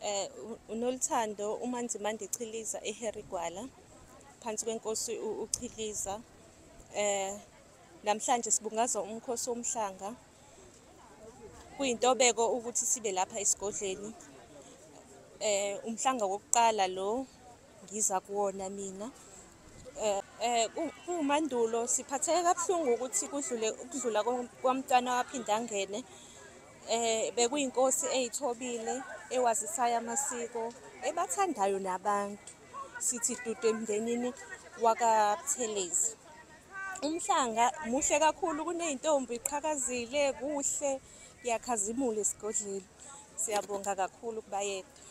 Unoluthando uMkhosi eHerigwala phansi kwenkosi uChiliza. Namhlanje sibungaza uMkhosi WoMhlanga. Kuyintobeko ukuthi sibe lapha esigodleni. uMhlanga wokuqala lo ngiza kuwona mina. Kumandulo siphatheke kabuhlungu ukuthi ukudlula kwamntwana waphinde angene. Bekuyinkosi eyithobile, ewazisayo amasiko, ebathandayo nabantu. Sithi dudu emndenini wakaButhelezi. uMhlanga muhle kakhulu, kuney'ntombi iqhakazile, kuhle, kuyakhazimula esigodleni. Siyabonga kakhulu kubayena.